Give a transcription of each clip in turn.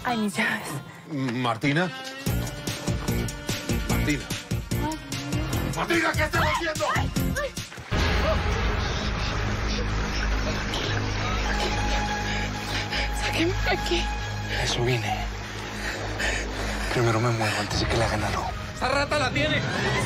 Ay, mis llaves. Martina. Martina. Martina, ¿qué estás haciendo? Sáquenme de aquí. Eso vine. Primero me muero antes de que le hagan algo. ¡Esa rata la tiene!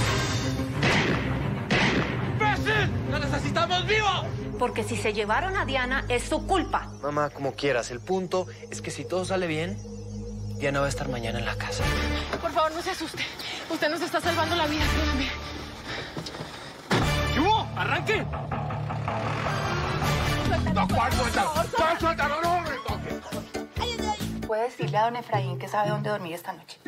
¡Imbécil! ¡La necesitamos viva! Porque si se llevaron a Diana, es su culpa. Mamá, como quieras. El punto es que si todo sale bien, Diana va a estar mañana en la casa. Por favor, no se asuste. Usted nos está salvando la vida, créame. ¿Qué hubo? ¡Arranque! No, ¿cuál suelta? ¡Suéltalo, no me toques! ¿Puede decirle a don Efraín que sabe dónde dormir esta noche?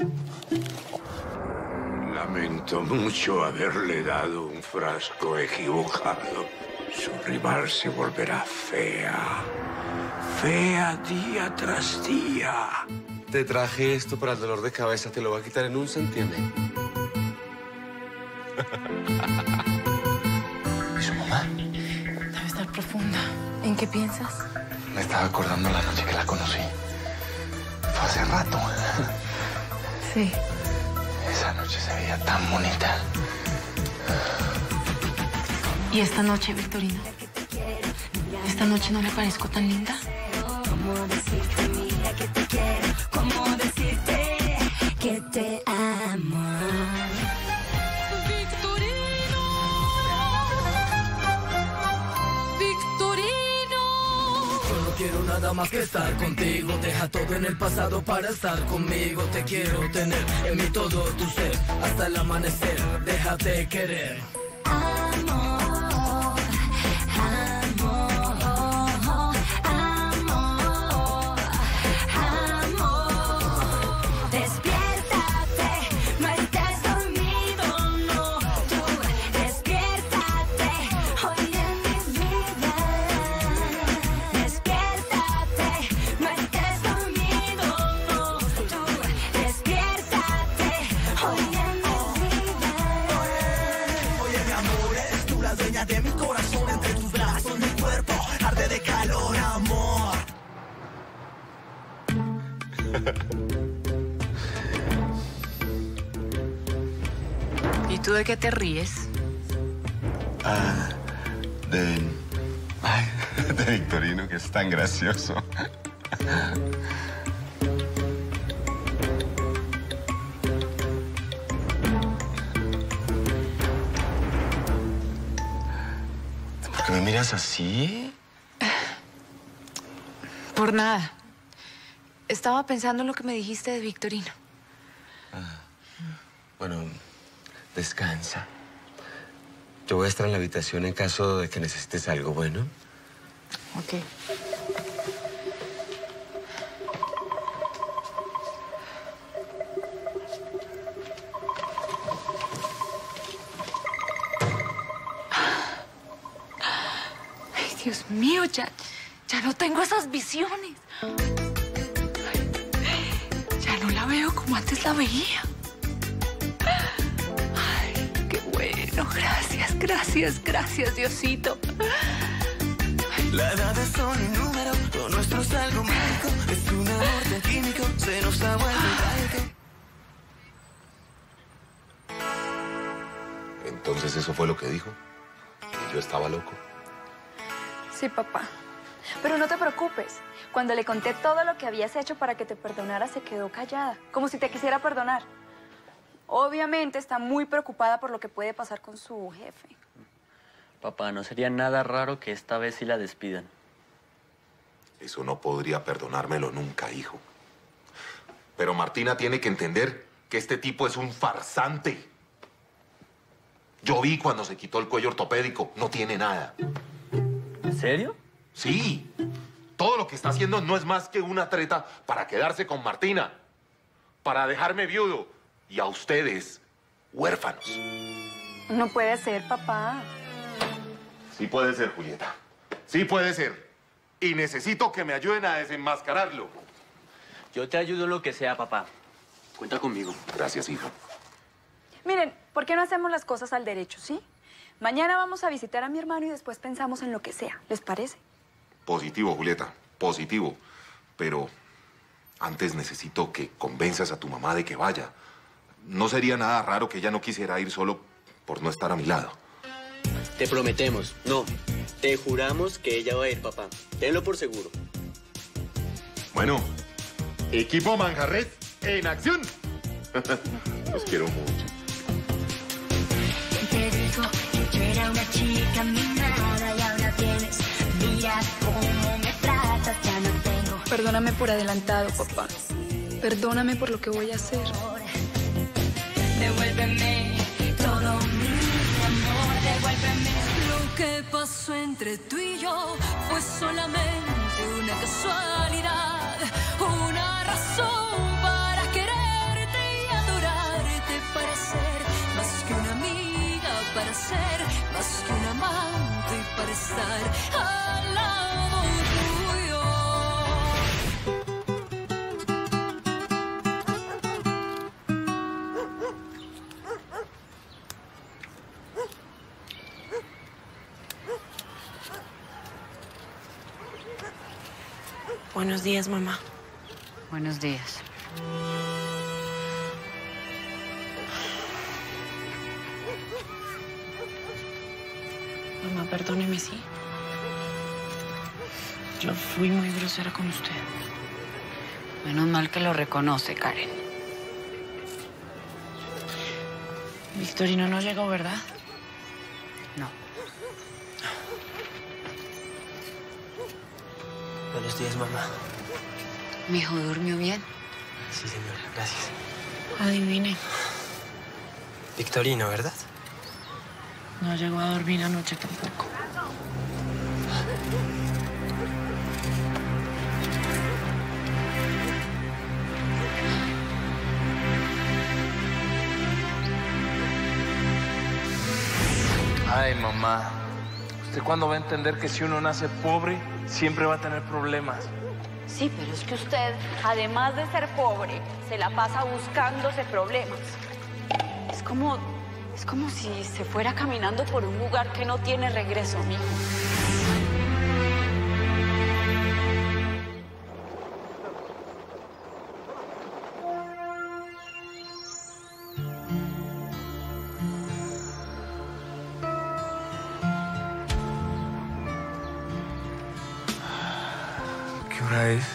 Lamento mucho haberle dado un frasco equivocado. Su rival se volverá fea. Fea día tras día. Te traje esto para el dolor de cabeza. Te lo voy a quitar en un santiamén. ¿Y su mamá? Debe estar profunda. ¿En qué piensas? Me estaba acordando la noche que la conocí. Fue hace rato. Sí. Esa noche se veía tan bonita. ¿Y esta noche, Victorina? ¿Esta noche no le parezco tan linda? ¿Cómo decirte, mira, que te quiero? ¿Cómo decirte que te amo? ¡Victorino! ¡Victorino! Solo quiero nada más que estar contigo. Deja todo en el pasado para estar conmigo. Te quiero tener en mí todo tu ser. Hasta el amanecer, déjate querer. Amor, amor, amor, amor. Despiértate, no estés dormido, no. Tú despiértate, hoy en mi vida. Despiértate, no estés dormido, no. Tú despiértate, hoy en mi vida. Oye, mi amor, eres tú la dueña de mi corazón. Entre tus brazos, mi cuerpo arde de calor, amor. ¿Y tú de qué te ríes? De Victorino, que es tan gracioso. ¿Por qué me miras así? Por nada. Estaba pensando en lo que me dijiste de Victorino. Bueno, descansa. Yo voy a estar en la habitación en caso de que necesites algo, ¿bueno? Ok. Ay, Dios mío, ya no tengo esas visiones. Ya no la veo como antes la veía. Ay, qué bueno. Gracias, Diosito. La edad es solo un número, lo nuestro es algo mágico. Es un amor tan químico, se nos ha vuelto trágico. Entonces eso fue lo que dijo. Que yo estaba loco. Sí, papá. Pero no te preocupes. Cuando le conté todo lo que habías hecho para que te perdonara, se quedó callada, como si te quisiera perdonar. Obviamente está muy preocupada por lo que puede pasar con su jefe. Papá, no sería nada raro que esta vez sí la despidan. Eso no podría perdonármelo nunca, hijo. Pero Martina tiene que entender que este tipo es un farsante. Yo vi cuando se quitó el cuello ortopédico. No tiene nada. ¿En serio? Sí. Todo lo que está haciendo no es más que una treta para quedarse con Martina. Para dejarme viudo. Y a ustedes, huérfanos. No puede ser, papá. Sí puede ser, Julieta. Sí puede ser. Y necesito que me ayuden a desenmascararlo. Yo te ayudo en lo que sea, papá. Cuenta conmigo. Gracias, hijo. Miren, ¿por qué no hacemos las cosas al derecho, sí? Mañana vamos a visitar a mi hermano y después pensamos en lo que sea. ¿Les parece? Positivo, Julieta. Positivo. Pero Antes necesito que convenzas a tu mamá de que vaya. No sería nada raro que ella no quisiera ir solo por no estar a mi lado. Te prometemos, no, te juramos que ella va a ir, papá. Tenlo por seguro. Bueno, equipo Manjarres en acción. Los quiero mucho. Te digo que yo era una chica mimada y ahora tienes. Mira cómo me tratas, ya no tengo. Perdóname por adelantado, papá. Perdóname por lo que voy a hacer. Devuélveme todo mi amor, devuélveme. Lo que pasó entre tú y yo fue solamente una casualidad, una razón para quererte y adorarte, para ser más que una amiga, para ser más que un amante y para estar al lado tuyo. Buenos días, mamá. Buenos días. Mamá, perdóneme, ¿sí? Yo fui muy grosera con usted. Menos mal que lo reconoce, Karen. Victorino no llegó, ¿verdad? No. Buenos días, mamá. ¿Mi hijo durmió bien? Sí, señora, gracias. Adivine. Victorino, ¿verdad? No llegó a dormir anoche tampoco. Ay, mamá. ¿Usted cuándo va a entender que si uno nace pobre, siempre va a tener problemas? Sí, pero es que usted, además de ser pobre, se la pasa buscándose problemas. Es como si se fuera caminando por un lugar que no tiene regreso, mijo. ¿Qué hora es?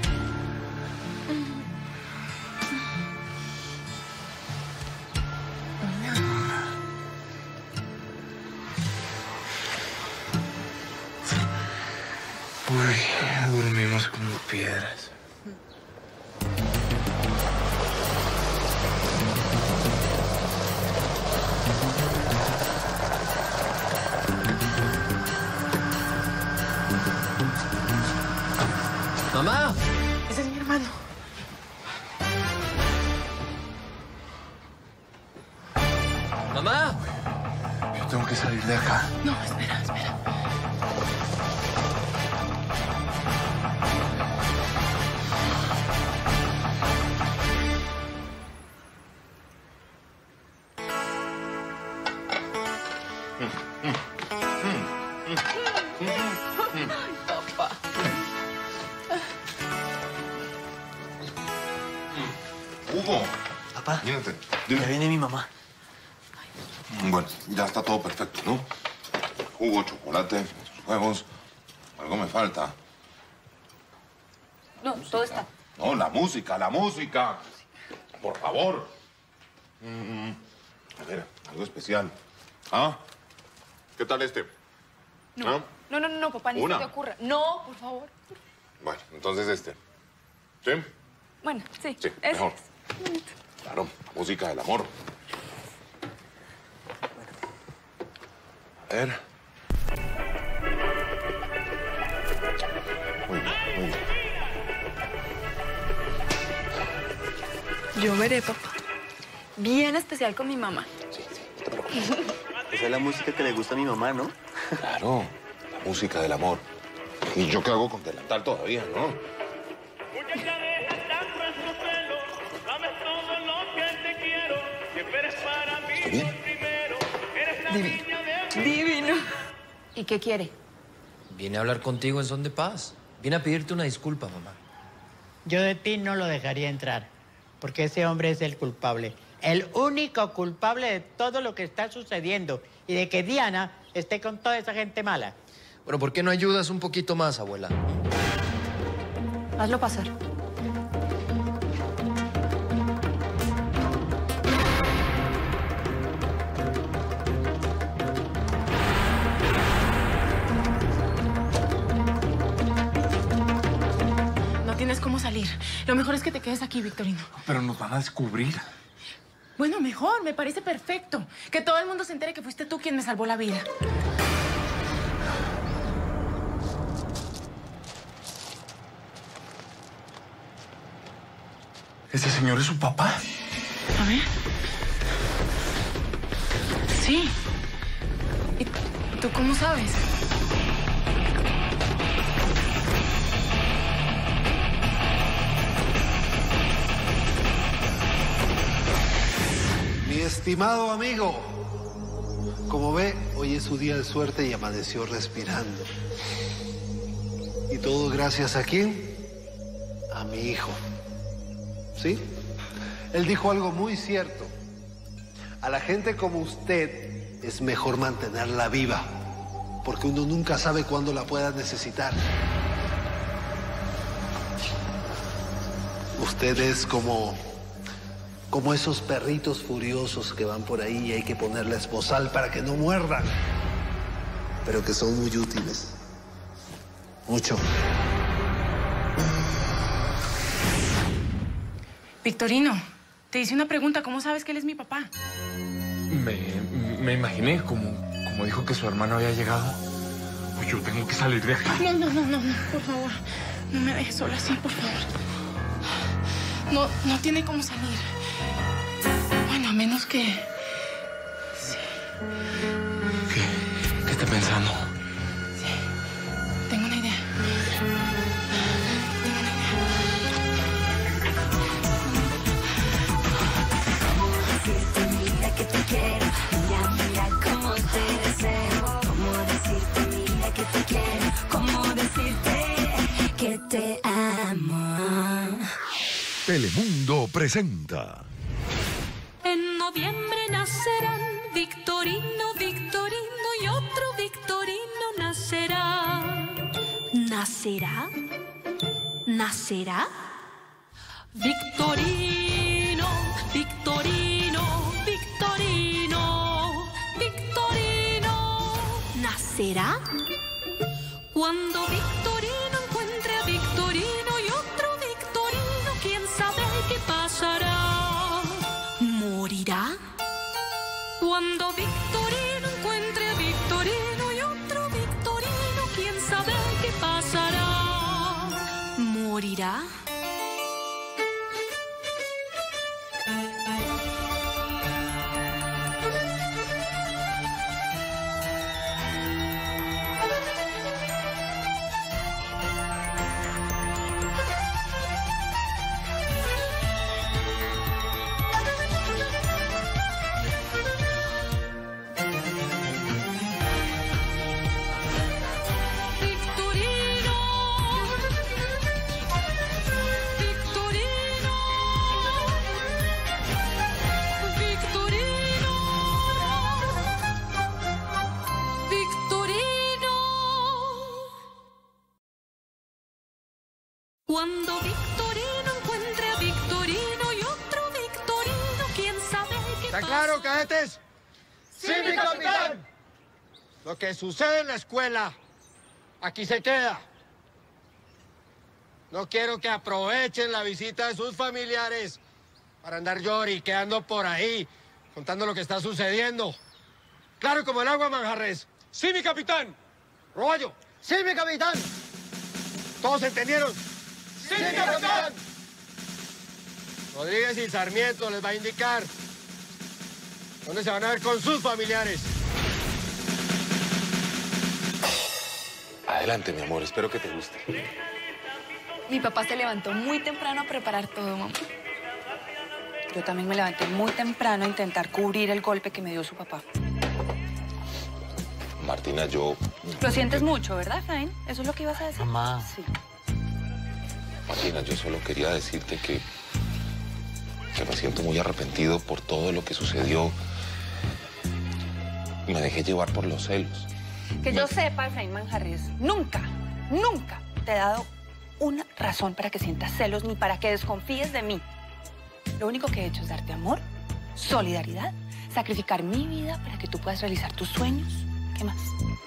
Uy, dormimos como piedras. ¡Mamá! Ese es mi hermano. ¡Mamá! Yo tengo que salir de acá. No, espera. Papá. Hugo. Papá. Mírate. Ya viene mi mamá. Bueno, ya está todo perfecto, ¿no? Jugo, chocolate, huevos. Algo me falta. No, todo está. No, la música. Por favor. A ver, algo especial. ¿Ah? ¿Qué tal este? No. ¿Ah? No, papá, ni se Una. te ocurra. No, por favor. Bueno, entonces este. ¿Sí? Bueno, sí. Sí, ese mejor. es. Claro, música del amor. A ver. Muy bien. Yo veré, papá. Bien especial con mi mamá. Esa es la música que le gusta a mi mamá, ¿no? Claro, la música del amor. ¿Y yo qué hago con delantal todavía, no? ¿Estoy bien? Divino. ¿Y qué quiere? Vine a hablar contigo en son de paz. Vine a pedirte una disculpa, mamá. yo de ti no lo dejaría entrar, porque ese hombre es el culpable. El único culpable de todo lo que está sucediendo y de que Diana esté con toda esa gente mala. Bueno, ¿por qué no ayudas un poquito más, abuela? Hazlo pasar. No tienes cómo salir. Lo mejor es que te quedes aquí, Victorino. Pero nos van a descubrir. Bueno, mejor. Me parece perfecto. Que todo el mundo se entere que fuiste tú quien me salvó la vida. ¿Ese señor es su papá? A ver. Sí. ¿Y tú cómo sabes? Mi estimado amigo, como ve, hoy es su día de suerte y amaneció respirando. ¿Y todo gracias a quién? A mi hijo. ¿Sí? Él dijo algo muy cierto. A la gente como usted es mejor mantenerla viva, porque uno nunca sabe cuándo la pueda necesitar. Usted es como esos perritos furiosos que van por ahí y hay que ponerles bozal para que no muerdan, pero que son muy útiles. Mucho. Victorino, te hice una pregunta. ¿Cómo sabes que él es mi papá? Me imaginé, como dijo que su hermano había llegado. Pues yo tengo que salir de aquí. No, por favor. No me dejes sola así, por favor. No tiene cómo salir. Bueno, a menos que... Sí. ¿Qué está pensando? Sí. Tengo una idea. Mira que te quiero, mira cómo te deseo. Cómo decirte, mira que te quiero. Cómo decirte que te amo. Telemundo presenta. En noviembre nacerán Victorino, Victorino y otro Victorino nacerá. ¿Nacerá? ¿Nacerá? Victorino, Victorino, Victorino, Victorino. ¿Nacerá? Cuando Victorino encuentre a Victorino y otro Victorino, quién sabe qué pasará. ¿Morirá? Cuando Victorino encuentre a Victorino y otro Victorino, quién sabe qué pasará. ¿Morirá? Cuando Victorino encuentre a Victorino y otro Victorino, quién sabe qué ¿Está pasa. claro, cadetes? ¡Sí, mi capitán! Lo que sucede en la escuela, aquí se queda. No quiero que aprovechen la visita de sus familiares para andar lloriqueando por ahí, contando lo que está sucediendo. Claro como el agua, Manjarres. ¡Sí, mi capitán! Roballo. ¡Sí, mi capitán! ¿Todos entendieron? ¡Sí, mi capitán! Rodríguez y Sarmiento les va a indicar dónde se van a ver con sus familiares. Adelante, mi amor. Espero que te guste. Mi papá se levantó muy temprano a preparar todo, mamá. Yo también me levanté muy temprano a intentar cubrir el golpe que me dio su papá. Martina, yo... Lo sientes mucho, ¿verdad, Efraín? ¿Eso es lo que ibas a decir? Mamá. Sí. Martina, yo solo quería decirte que me siento muy arrepentido por todo lo que sucedió. Me dejé llevar por los celos. Que yo sepa, Efraín Manjarres, nunca te he dado una razón para que sientas celos ni para que desconfíes de mí. Lo único que he hecho es darte amor, solidaridad, sacrificar mi vida para que tú puedas realizar tus sueños. ¿Qué más?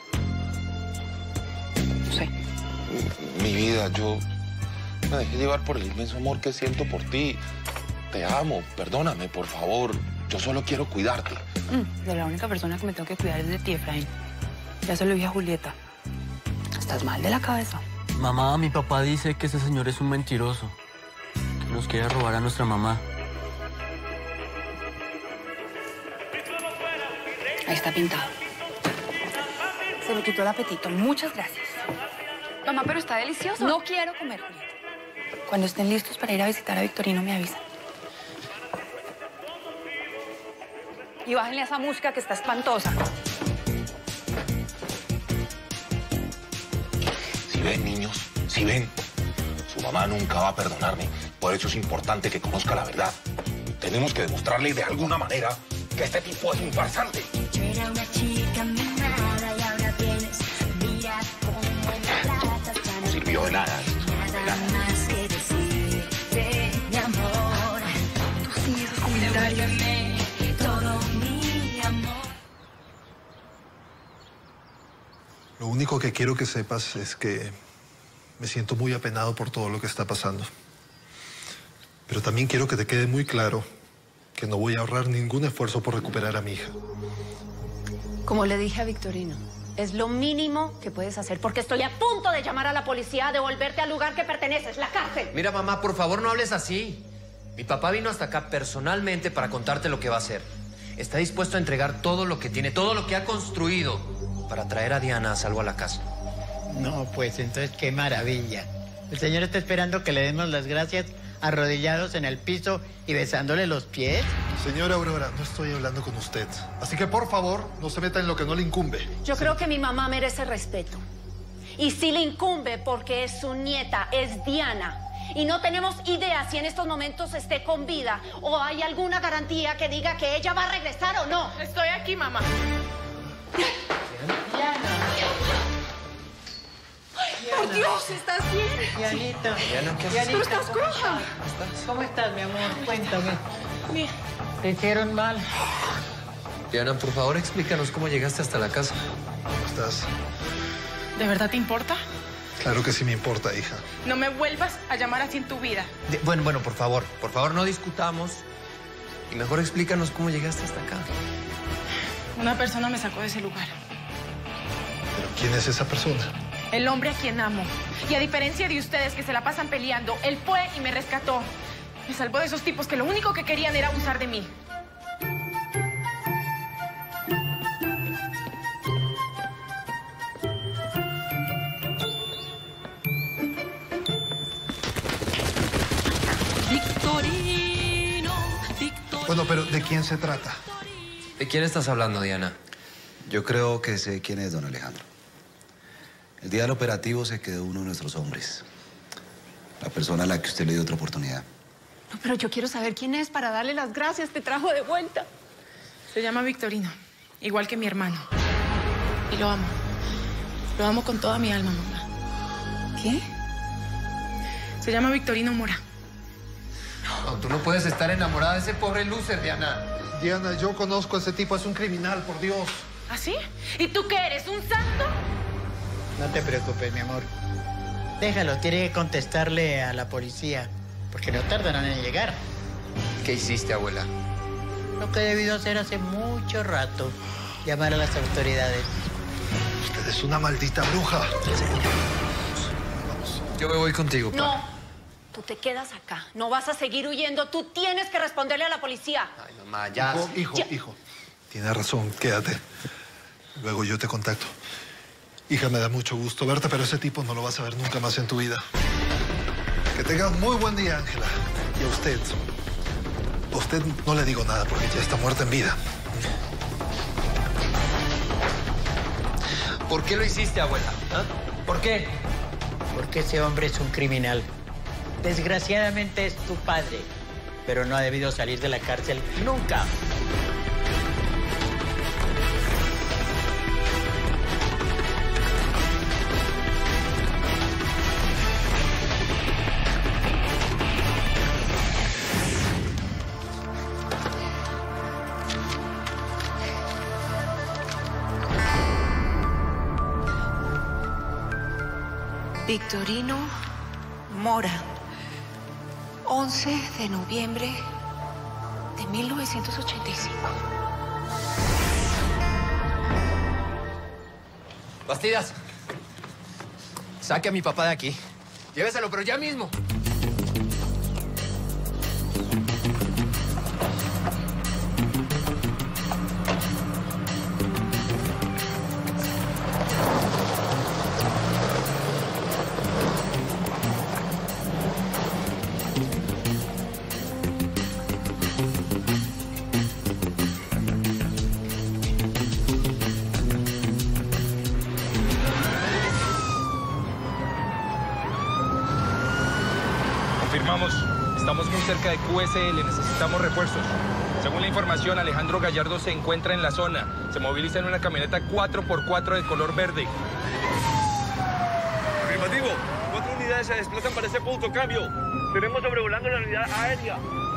No sé. Mi vida, yo me dejé llevar por el inmenso amor que siento por ti. Te amo, perdóname, por favor. Yo solo quiero cuidarte. De la única persona que me tengo que cuidar es de ti, Efraín. Ya se lo dije a Julieta. Estás mal de la cabeza. Mamá, mi papá dice que ese señor es un mentiroso. Que nos quiere robar a nuestra mamá. Ahí está pintado. Se me quitó el apetito. Muchas gracias. Mamá, pero está delicioso. No quiero comer, Julieta. Cuando estén listos para ir a visitar a Victorino, me avisan. Y bájenle a esa música que está espantosa. Si ven, niños, si ven, su mamá nunca va a perdonarme. Por eso es importante que conozca la verdad. Tenemos que demostrarle de alguna manera que este tipo es un farsante. Yo era una chica mimada y ahora vienes. Mira cómo me tratas tan. No sirvió de nada. Nada más que decirte, mi amor. Tú sí, esos comentarios. Todo mi amor. Lo único que quiero que sepas es que me siento muy apenado por todo lo que está pasando. Pero también quiero que te quede muy claro que no voy a ahorrar ningún esfuerzo por recuperar a mi hija. Como le dije a Victorino, es lo mínimo que puedes hacer porque estoy a punto de llamar a la policía a devolverte al lugar que perteneces, la cárcel. Mira, mamá, por favor, no hables así. Mi papá vino hasta acá personalmente para contarte lo que va a hacer. Está dispuesto a entregar todo lo que tiene, todo lo que ha construido para traer a Diana a salvo a la casa. No, pues entonces qué maravilla. El señor está esperando que le demos las gracias arrodillados en el piso y besándole los pies. Señora Aurora, no estoy hablando con usted. Así que, por favor, no se meta en lo que no le incumbe. Yo creo que mi mamá merece respeto. Y sí le incumbe porque es su nieta, es Diana. Y no tenemos idea si en estos momentos esté con vida o hay alguna garantía que diga que ella va a regresar o no. Estoy aquí, mamá. ¡Por Dios, estás bien! Dianita. Diana, ¿qué haces? Pero estás coja. ¿Cómo estás, mi amor? Cuéntame. Bien. ¿Te hicieron mal? Diana, por favor, explícanos cómo llegaste hasta la casa. ¿Cómo estás? ¿De verdad te importa? Claro que sí me importa, hija. No me vuelvas a llamar así en tu vida. Bueno, por favor, no discutamos. Y mejor explícanos cómo llegaste hasta acá. Una persona me sacó de ese lugar. ¿Pero quién es esa persona? El hombre a quien amo. Y a diferencia de ustedes que se la pasan peleando, él fue y me rescató. Me salvó de esos tipos que lo único que querían era abusar de mí. Victorino. Bueno, pero ¿de quién se trata? ¿De quién estás hablando, Diana? Yo creo que sé quién es don Alejandro. El día del operativo se quedó uno de nuestros hombres. La persona a la que usted le dio otra oportunidad. No, pero yo quiero saber quién es para darle las gracias. Te trajo de vuelta. Se llama Victorino, igual que mi hermano. Y lo amo. Lo amo con toda mi alma, mamá. ¿Qué? Se llama Victorino Mora. No, tú no puedes estar enamorada de ese pobre loser, Diana. Diana, yo conozco a ese tipo. Es un criminal, por Dios. ¿Ah, sí? ¿Y tú qué eres, un santo? No te preocupes, mi amor. Déjalo, tiene que contestarle a la policía, porque no tardarán en llegar. ¿Qué hiciste, abuela? Lo que he debido hacer hace mucho rato, llamar a las autoridades. Usted es una maldita bruja. Yo me voy contigo, No, tú te quedas acá. No vas a seguir huyendo. Tú tienes que responderle a la policía. Ay, mamá, ya. Hijo. Tienes razón, quédate. Luego yo te contacto. Hija, me da mucho gusto verte, pero ese tipo no lo vas a ver nunca más en tu vida. Que tengas muy buen día, Ángela. Y a usted no le digo nada porque ya está muerta en vida. ¿Por qué lo hiciste, abuela? ¿Ah? ¿Por qué? Porque ese hombre es un criminal. Desgraciadamente es tu padre, pero no ha debido salir de la cárcel nunca. Victorino Mora, 11 de noviembre de 1985. Bastidas, saque a mi papá de aquí. Lléveselo, pero ya mismo. Confirmamos, estamos muy cerca de QSL, necesitamos refuerzos. Según la información, Alejandro Gallardo se encuentra en la zona. Se moviliza en una camioneta 4x4 de color verde. Afirmativo, 4 unidades se desplazan para ese punto, cambio. Tenemos sobrevolando la unidad aérea.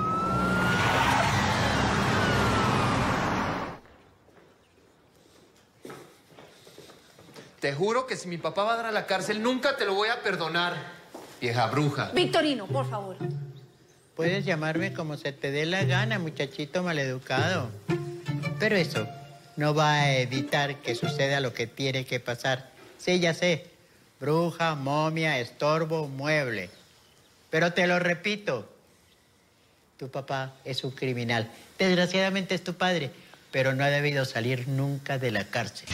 Te juro que si mi papá va a dar a la cárcel, nunca te lo voy a perdonar, vieja bruja. Victorino, por favor. Puedes llamarme como se te dé la gana, muchachito maleducado. Pero eso no va a evitar que suceda lo que tiene que pasar. Sí, ya sé. Bruja, momia, estorbo, mueble. Pero te lo repito. Tu papá es un criminal. Desgraciadamente es tu padre, pero no ha debido salir nunca de la cárcel.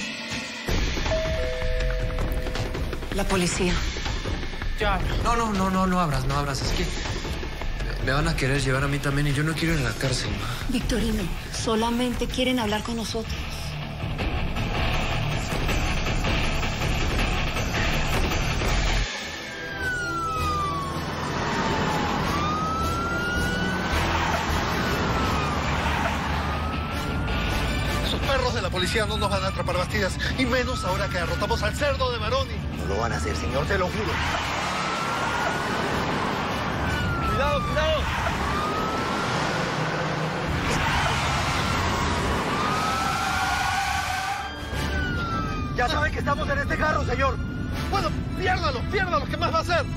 La policía. Yo abro. No abras. Es que me van a querer llevar a mí también y yo no quiero ir a la cárcel. Victorino, solamente quieren hablar con nosotros. Esos perros de la policía no nos van a atrapar, Bastidas, y menos ahora que derrotamos al cerdo de Baroni. No lo van a hacer, señor, te lo juro. ¡Cuidado, cuidado! Ya saben que estamos en este carro, señor. Bueno, piérdalo, ¿qué más va a hacer?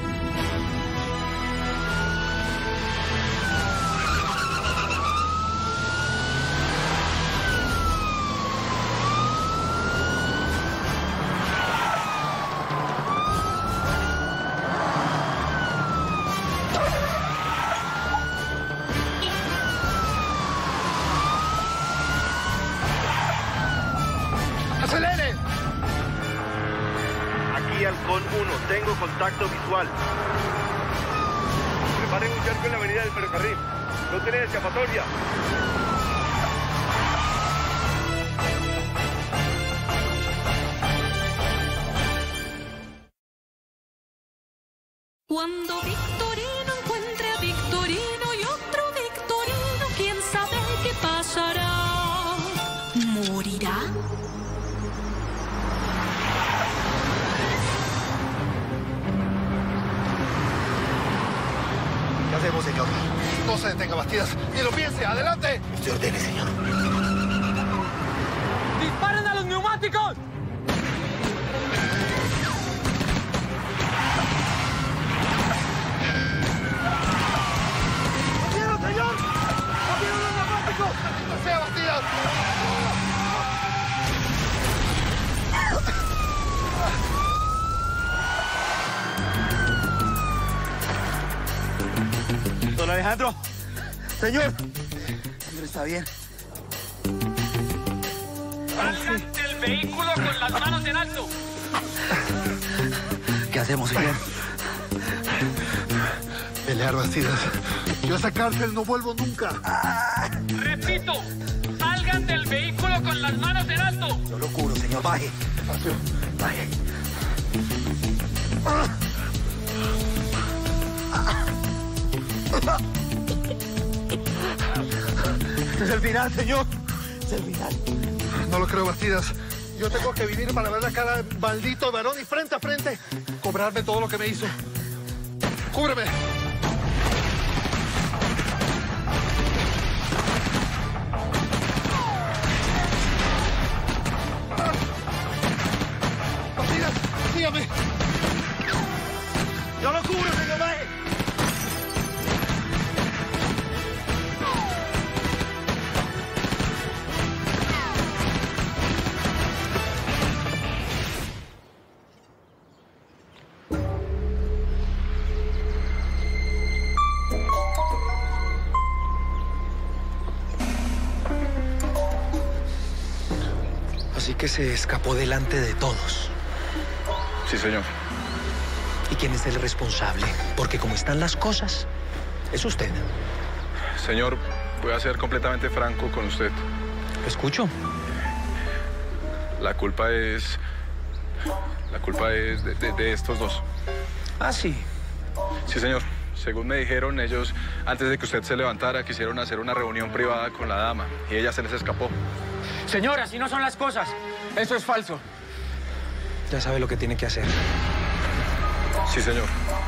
¡Acelere! Aquí Halcón 1, tengo contacto visual. Preparen un charco en la avenida del ferrocarril. No tienen escapatoria. Cuando Victorino encuentre a Victorino y otro Victorino, quién sabe qué pasará. ¿Morirá? ¿Qué hacemos, señor? No se detenga, Bastidas. Ni lo piense. ¡Adelante! Usted ordene, señor. ¡Disparen a los neumáticos! ¡Quiero, señor! ¡Quiero los neumáticos! ¡No sea, Bastidas! Don Alejandro. Señor. Señor, está bien. ¡Salgan del vehículo con las manos en alto! ¿Qué hacemos, señor? Pelear, Bastidas. Yo a esa cárcel no vuelvo nunca. Repito, salgan del vehículo con las manos en alto. Yo lo curo, señor. Baje. Baje. Este es el final, señor. Es el final. No lo creo, Bastidas. Yo tengo que vivir para ver la cara del maldito varón y frente a frente cobrarme todo lo que me hizo. ¡Cúbreme! Bastidas, sígame. ¡Yo lo cubro, señor Valle! Así que se escapó delante de todos. Sí, señor. ¿Y quién es el responsable? Porque como están las cosas, es usted. Señor, voy a ser completamente franco con usted. Lo escucho. La culpa es de estos dos. Ah, sí. Sí, señor. Según me dijeron, ellos, antes de que usted se levantara, quisieron hacer una reunión privada con la dama y ella se les escapó. Señora, así no son las cosas. Eso es falso. Ya sabe lo que tiene que hacer. Sí, señor.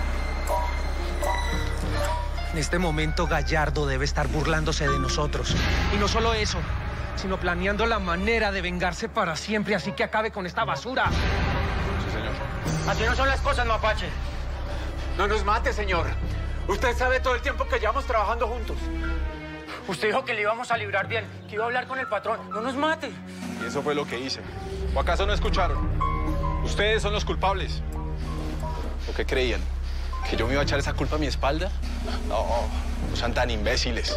En este momento, Gallardo debe estar burlándose de nosotros. Y no solo eso, sino planeando la manera de vengarse para siempre, así que acabe con esta basura. Sí, señor. Así no son las cosas, Mapache. No nos mate, señor. Usted sabe todo el tiempo que llevamos trabajando juntos. Usted dijo que le íbamos a librar bien, que iba a hablar con el patrón. No nos mate. Y eso fue lo que hice. ¿O acaso no escucharon? Ustedes son los culpables. ¿O qué creían? ¿Que yo me iba a echar esa culpa a mi espalda? No, no sean tan imbéciles.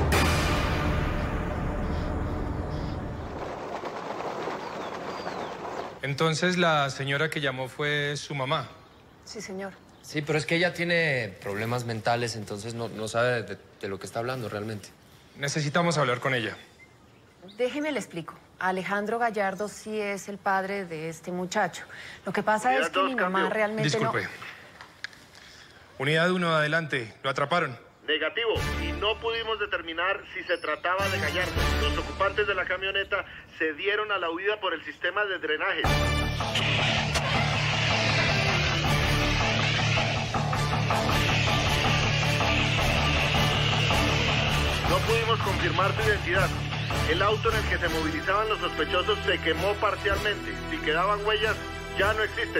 Entonces, la señora que llamó fue su mamá. Sí, señor. Sí, pero es que ella tiene problemas mentales, entonces no sabe de lo que está hablando realmente. Necesitamos hablar con ella. Déjeme le explico. Alejandro Gallardo sí es el padre de este muchacho. Lo que pasa es que mi mamá realmente Disculpe. Unidad 1, adelante. ¿Lo atraparon? Negativo. Y no pudimos determinar si se trataba de Gallardo. Los ocupantes de la camioneta se dieron a la huida por el sistema de drenaje. No pudimos confirmar su identidad. El auto en el que se movilizaban los sospechosos se quemó parcialmente. Si quedaban huellas, ya no existen.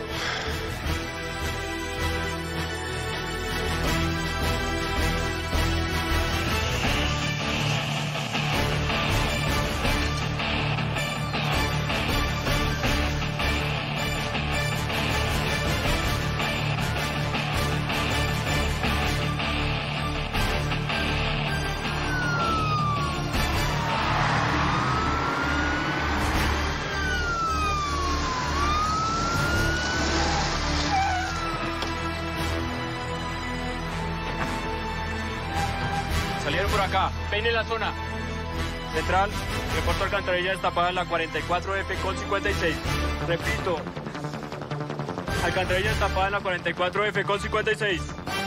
Salieron por acá, peine la zona. Central, reporto alcantarilla destapada en la 44F con 56. Repito, alcantarilla destapada en la 44F con 56.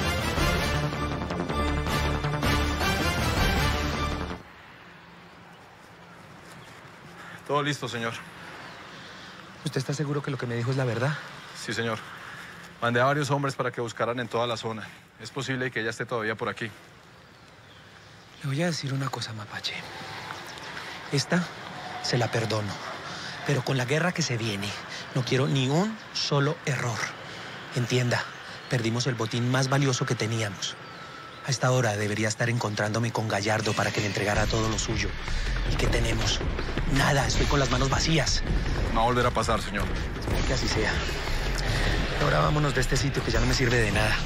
Todo listo, señor. ¿Usted está seguro que lo que me dijo es la verdad? Sí, señor. Mandé a varios hombres para que buscaran en toda la zona. Es posible que ella esté todavía por aquí. Le voy a decir una cosa, Mapache. Esta se la perdono. Pero con la guerra que se viene, no quiero ni un solo error. Entienda, perdimos el botín más valioso que teníamos. A esta hora debería estar encontrándome con Gallardo para que le entregara todo lo suyo. ¿Y qué tenemos? Nada, estoy con las manos vacías. No va a volver a pasar, señor. Espero que así sea. Ahora vámonos de este sitio que ya no me sirve de nada.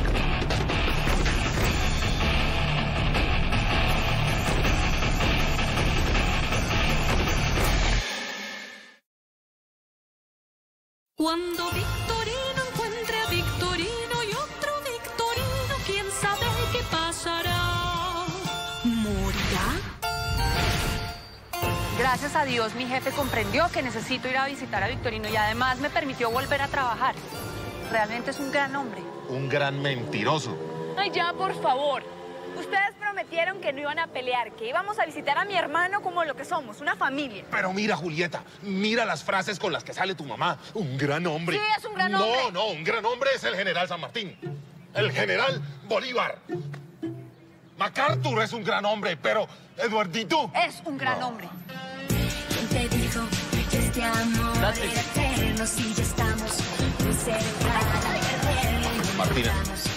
Cuando Victorino encuentre a Victorino y otro Victorino, quién sabe qué pasará. ¿Morirá? Gracias a Dios, mi jefe comprendió que necesito ir a visitar a Victorino y además me permitió volver a trabajar. Realmente es un gran hombre. Un gran mentiroso. Ay, ya, por favor. Ustedes prometieron que no iban a pelear, que íbamos a visitar a mi hermano como lo que somos, una familia. Pero mira, Julieta, mira las frases con las que sale tu mamá. Un gran hombre. Sí, es un gran hombre. No, un gran hombre es el general San Martín. El general Bolívar. MacArthur es un gran hombre, pero Eduardito... Es un gran hombre. ¿Quién te dijo que este amor era eterno si ya estamos muy cerca de perderlo? Martina,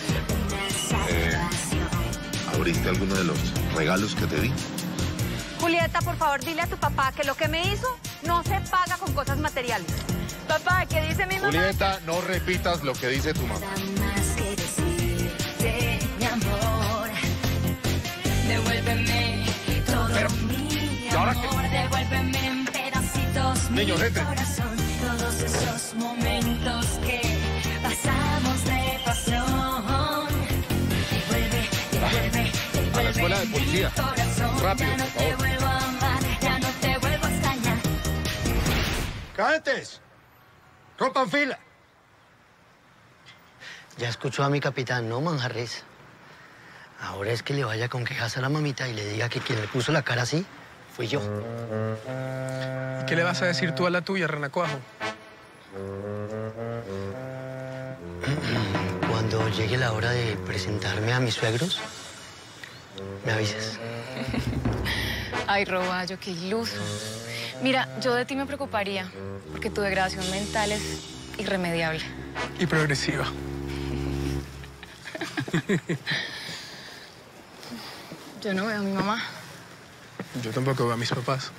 ¿abriste alguno de los regalos que te di? Julieta, por favor, dile a tu papá que lo que me hizo no se paga con cosas materiales. Papá, ¿qué dice mi mamá? Julieta, no repitas lo que dice tu mamá. Más que decirte, mi amor, devuélveme todo mi amor, devuélveme en pedacitos Niños, mi entren. corazón, todos esos momentos que pasamos de pasión. Devuelve A la escuela de policía. Rápido, ya no por te favor. vuelvo a amar, ya no te vuelvo a extrañar. ¡Cadetes! ¡Rompan fila! Ya escuchó a mi capitán, ¿no, Manjarres? Ahora es que le vaya con quejas a la mamita y le diga que quien le puso la cara así fui yo. ¿Y qué le vas a decir tú a la tuya, renacuajo? Cuando llegue la hora de presentarme a mis suegros, me avisas. Ay, Roballo, qué iluso. Mira, yo de ti me preocuparía, porque tu degradación mental es irremediable. Y progresiva. Yo no veo a mi mamá. Yo tampoco veo a mis papás.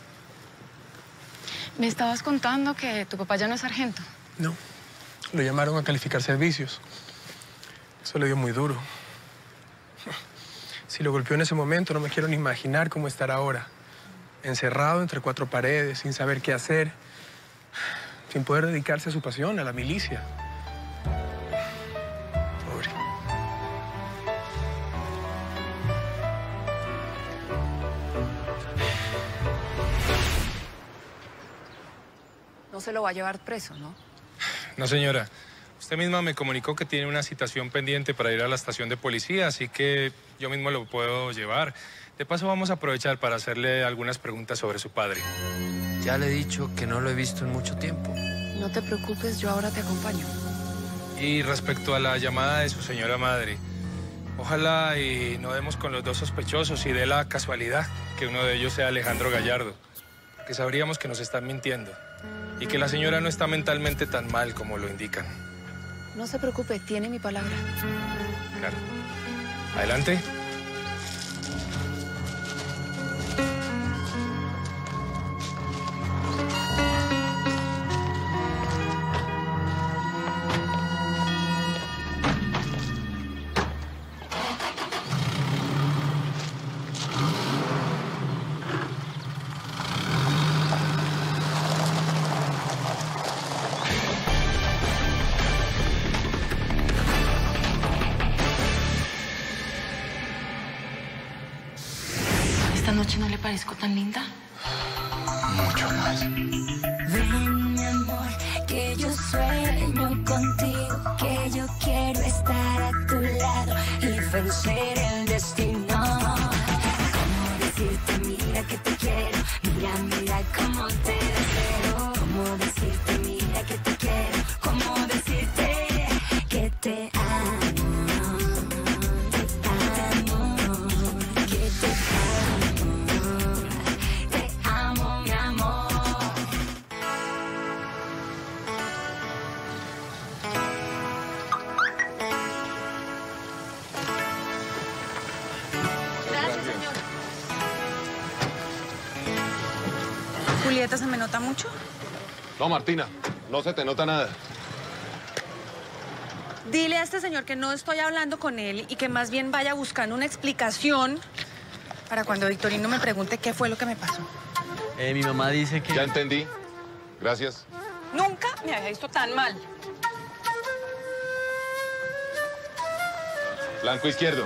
Me estabas contando que tu papá ya no es sargento. No, lo llamaron a calificar servicios. Eso le dio muy duro. Si lo golpeó en ese momento, no me quiero ni imaginar cómo estará ahora. Encerrado entre cuatro paredes, sin saber qué hacer, sin poder dedicarse a su pasión, a la milicia. Pobre. No se lo va a llevar preso, ¿no? No, señora. Usted misma me comunicó que tiene una citación pendiente para ir a la estación de policía, así que yo mismo lo puedo llevar. De paso, vamos a aprovechar para hacerle algunas preguntas sobre su padre. Ya le he dicho que no lo he visto en mucho tiempo. No te preocupes, yo ahora te acompaño. Y respecto a la llamada de su señora madre, ojalá y no demos con los dos sospechosos y dé la casualidad que uno de ellos sea Alejandro Gallardo, porque sabríamos que nos están mintiendo y que la señora no está mentalmente tan mal como lo indican. No se preocupe, tiene mi palabra. Claro. Adelante. ¿Esta noche no le parezco tan linda? Mucho más. Ven, mi amor, que yo sueño contigo, que yo quiero estar a tu lado y vencer el destino. Cómo decirte, mira que te quiero, mira, mira cómo te deseo. Cómo decirte, mira que te quiero, cómo decirte que te amo. Julieta, ¿se me nota mucho? No, Martina, no se te nota nada. Dile a este señor que no estoy hablando con él y que más bien vaya buscando una explicación para cuando Victorino me pregunte qué fue lo que me pasó. Mi mamá dice que... Ya entendí. Gracias. Nunca me había visto tan mal. Blanco izquierdo.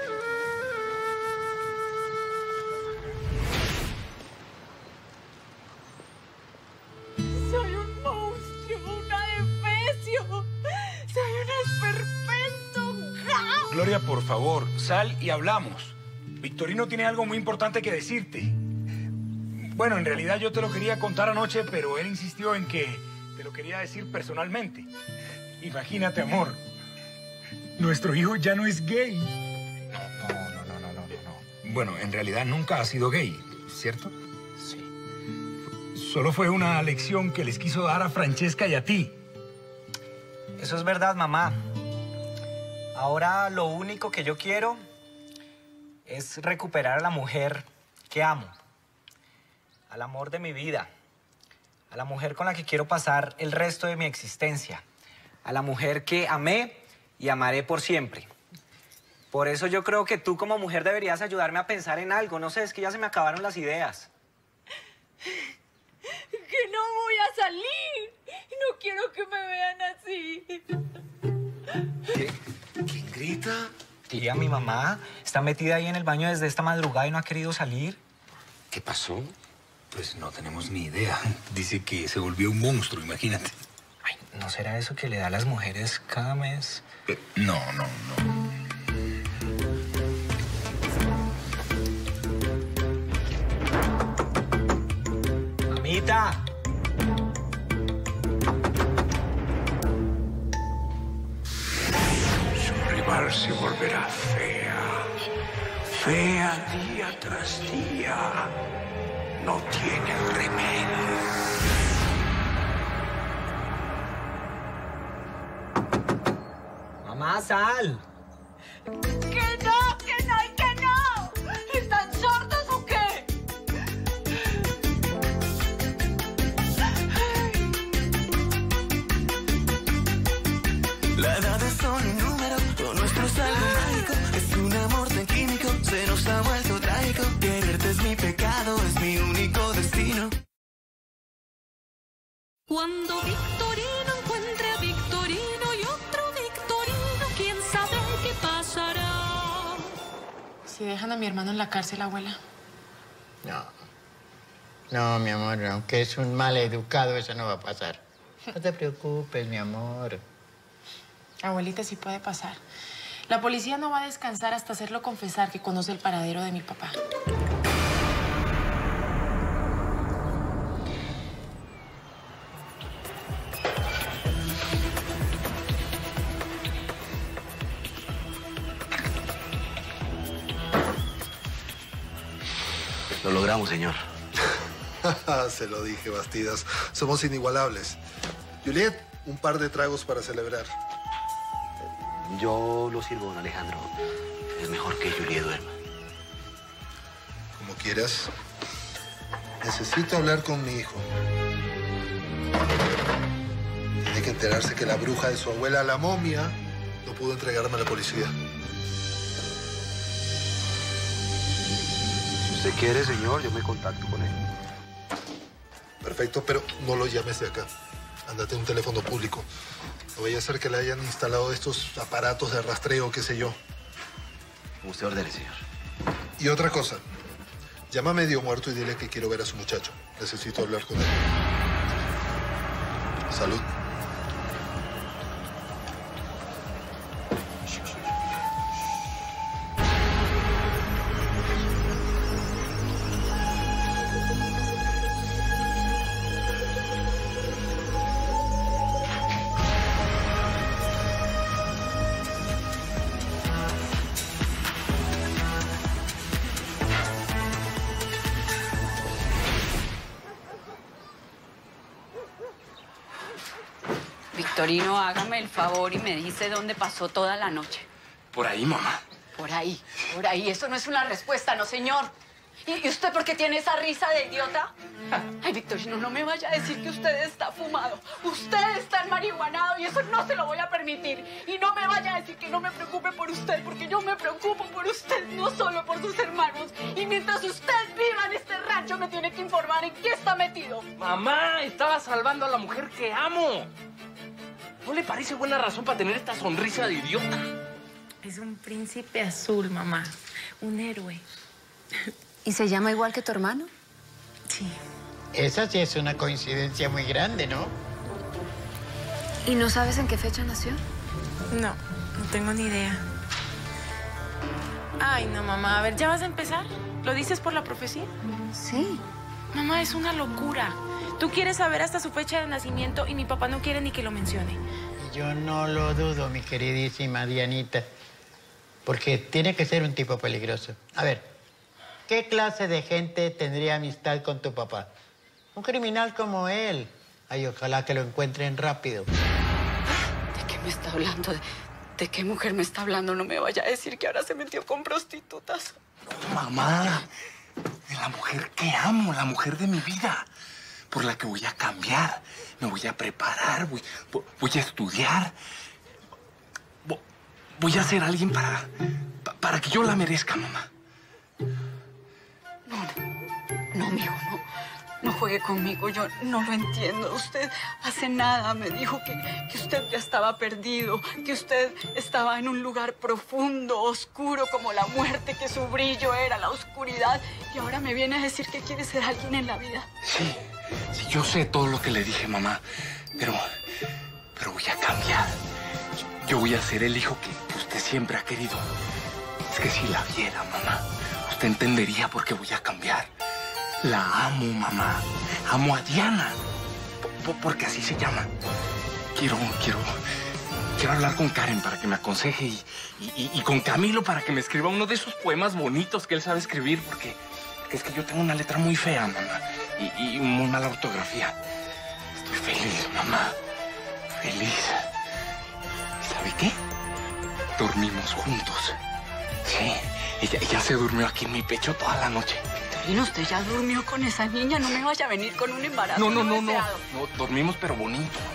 Soy un monstruo, una defecio. Soy un esperpento. ¡Gau! Gloria, por favor, sal y hablamos. Victorino tiene algo muy importante que decirte. Bueno, en realidad yo te lo quería contar anoche, pero él insistió en que te lo quería decir personalmente. Imagínate, amor. Nuestro hijo ya no es gay. No. Bueno, en realidad nunca ha sido gay, ¿cierto? Sí. Solo fue una lección que les quiso dar a Francesca y a ti. Eso es verdad, mamá. Ahora lo único que yo quiero es recuperar a la mujer que amo. Al amor de mi vida. A la mujer con la que quiero pasar el resto de mi existencia. A la mujer que amé y amaré por siempre. Por eso yo creo que tú como mujer deberías ayudarme a pensar en algo. No sé, es que ya se me acabaron las ideas. Que no voy a salir. No quiero que me vean así. ¿Quién grita? Tía, mi mamá está metida ahí en el baño desde esta madrugada y no ha querido salir. ¿Qué pasó? Pues no tenemos ni idea. Dice que se volvió un monstruo, imagínate. Ay, ¿no será eso que le da a las mujeres cada mes? No. ¡Mamita! Su rival se volverá fea. Fea día tras día. No tiene remedio. ¡Mamá, sal! ¡Que no y que no! ¿Están sordos o qué? La edad es solo un número, lo nuestro es algo mágico. Es un amor tan químico, se nos ha vuelto trágico. Quererte es mi pecado, es mi único destino. Cuando Victorino encuentre a Victorino y otro Victorino, quién sabe qué pasará. Si dejan a mi hermano en la cárcel, abuela. No, mi amor, aunque es un mal educado, eso no va a pasar. No te preocupes, mi amor. Abuelita, sí puede pasar. La policía no va a descansar hasta hacerlo confesar que conoce el paradero de mi papá. Lo logramos, señor. Se lo dije, Bastidas. Somos inigualables. Juliet, un par de tragos para celebrar. Yo lo sirvo, don Alejandro. Es mejor que Juliet duerma. Como quieras. Necesito hablar con mi hijo. Tiene que enterarse que la bruja de su abuela, la momia, no pudo entregarme a la policía. Si usted quiere, señor, yo me contacto con él. Perfecto, pero no lo llames de acá. Ándate a un teléfono público. No vaya a ser que le hayan instalado estos aparatos de rastreo, qué sé yo. Como usted ordene, señor. Y otra cosa. Llama a medio muerto y dile que quiero ver a su muchacho. Necesito hablar con él. Salud. Victorino, hágame el favor y me dice dónde pasó toda la noche. Por ahí, mamá. Por ahí. Eso no es una respuesta, no, señor. ¿Y usted por qué tiene esa risa de idiota? Ay, Victorino, no me vaya a decir que usted está fumado. Usted está marihuanado y eso no se lo voy a permitir. Y no me vaya a decir que no me preocupe por usted, porque yo me preocupo por usted, no solo por sus hermanos. Y mientras usted viva en este rancho, me tiene que informar en qué está metido. Mamá, estaba salvando a la mujer que amo. ¿No le parece buena razón para tener esta sonrisa de idiota? Es un príncipe azul, mamá. Un héroe. ¿Y se llama igual que tu hermano? Sí. Esa sí es una coincidencia muy grande, ¿no? ¿Y no sabes en qué fecha nació? No tengo ni idea. Ay, no, mamá. A ver, ¿ya vas a empezar? ¿Lo dices por la profecía? Sí. Mamá, es una locura. Tú quieres saber hasta su fecha de nacimiento y mi papá no quiere ni que lo mencione. Yo no lo dudo, mi queridísima Dianita. Porque tiene que ser un tipo peligroso. A ver, ¿qué clase de gente tendría amistad con tu papá? Un criminal como él. Ay, ojalá que lo encuentren rápido. ¿De qué me está hablando? ¿De qué mujer me está hablando? No me vaya a decir que ahora se metió con prostitutas. Mamá, de la mujer que amo, la mujer de mi vida, por la que voy a cambiar, me voy a preparar, voy a estudiar. Voy a ser alguien para que yo la merezca, mamá. No, mijo, no juegue conmigo. Yo no lo entiendo. Usted hace nada me dijo que usted ya estaba perdido, que usted estaba en un lugar profundo, oscuro, como la muerte, que su brillo era la oscuridad. Y ahora me viene a decir que quiere ser alguien en la vida. Sí, yo sé todo lo que le dije, mamá, pero voy a cambiar. Yo voy a ser el hijo que usted siempre ha querido. Es que si la viera, mamá, usted entendería por qué voy a cambiar. La amo, mamá. Amo a Diana. Porque así se llama. Quiero hablar con Karen para que me aconseje y con Camilo para que me escriba uno de esos poemas bonitos que él sabe escribir, porque es que yo tengo una letra muy fea, mamá, y muy mala ortografía. Estoy feliz, mamá. Feliz. ¿Sabe qué? Dormimos juntos. Sí, ella se durmió aquí en mi pecho toda la noche. Victorino, usted ya durmió con esa niña. No me vaya a venir con un embarazo No, deseado. dormimos pero bonito.